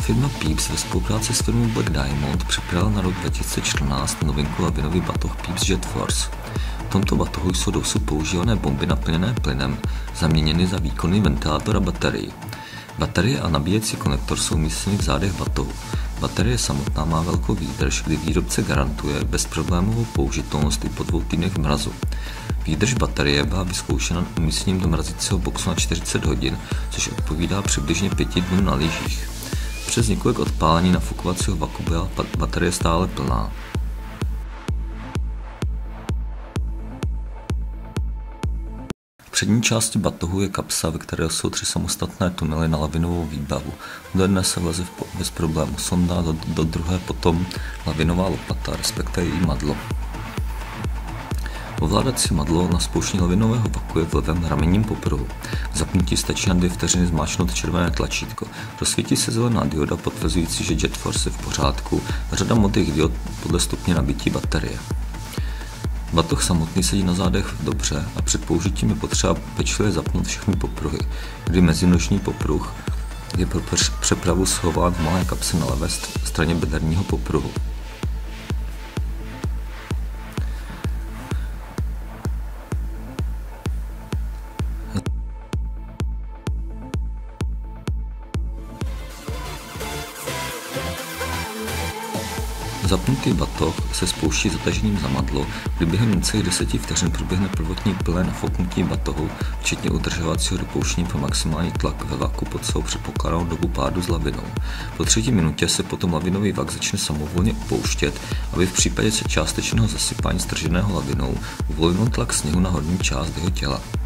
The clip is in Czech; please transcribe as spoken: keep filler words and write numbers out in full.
Firma Pieps ve spolupráci s firmou Black Diamond připravila na rok dva tisíce čtrnáct novinku lavinový batoh Pieps Jet Force. V tomto batohu jsou dosud používané bomby naplněné plynem zaměněny za výkonný ventilátor a baterii. Baterie a nabíjecí konektor jsou umístěny v zádech batohu. Baterie samotná má velkou výdrž, kdy výrobce garantuje bezproblémovou použitelnost i po dvou týdnech mrazu. Výdrž baterie byla vyzkoušena umístěním do mrazicího boxu na čtyřicet hodin, což odpovídá přibližně pěti dnům na lyžích. Přes několik odpálení nafukovacího vaku byla baterie stále plná. V přední části batohu je kapsa, ve které jsou tři samostatné tunely na lavinovou výbavu. Do jedné se vleze bez problému sonda, do, do druhé potom lavinová lopata, respektive její madlo. Ovládací madlo na spouštění lavinového vaku je v levém ramenním popruhu. K zapnutí stačí na dvě vteřiny zmáčknout červené tlačítko. Rozsvítí se zelená dioda potvrzující, že Jet Force je v pořádku a řada modrých diod podle stupně nabití baterie. Batoh samotný sedí na zádech dobře a před použitím je potřeba pečlivě zapnout všechny popruhy, kdy mezinožní popruh je pro přepravu schován v malé kapse na levé straně bederního popruhu. Zapnutý batoh se spouští zatažením za madlo, kdy během necelých deseti vteřin proběhne prvotní plné nafouknutí batohu, včetně udržovacího dopouštění pro maximální tlak ve vaku po celou předpokládanou dobu pádu s lavinou. Po třetí minutě se potom lavinový vak začne samovolně opouštět, aby v případě částečného zasypání strženého lavinou uvolnil tlak sněhu na horní část jeho těla.